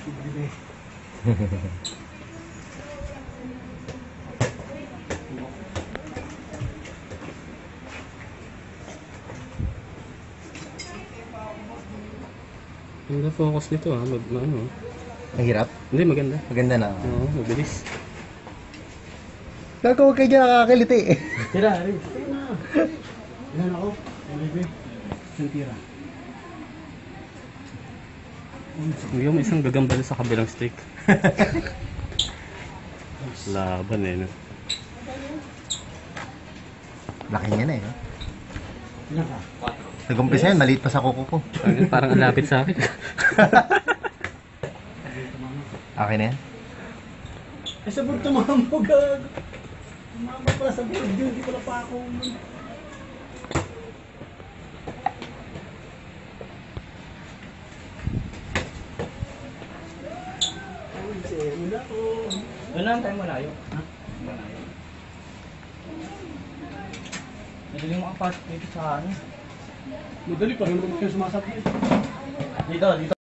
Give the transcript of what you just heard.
Ganda focus nito ah, ano. Mahirap? Hindi, maganda. Maganda na. Oo, mabilis. Huwag kayo dyan nakakiliti. Tira, Ari. Ilan ako? Olive. Isang tira. Yung isang gagambal sa kabilang stick. Laban eh, no? Laki niya na eh. No? Ilan ka? Nag-umpisa yan, maliit pa sa kuko ko. Parang ang lapit sa akin. Okay na yan? Eh, sa burto tumambog. Tumambog pala sa burto. Hindi pala pa ako. Wala ko. Wala ang tayo malayo. Ha? Malayo. Madali makapasok dito sa ano. Madali pa rin naman kayo sumasakit. Dito, dito.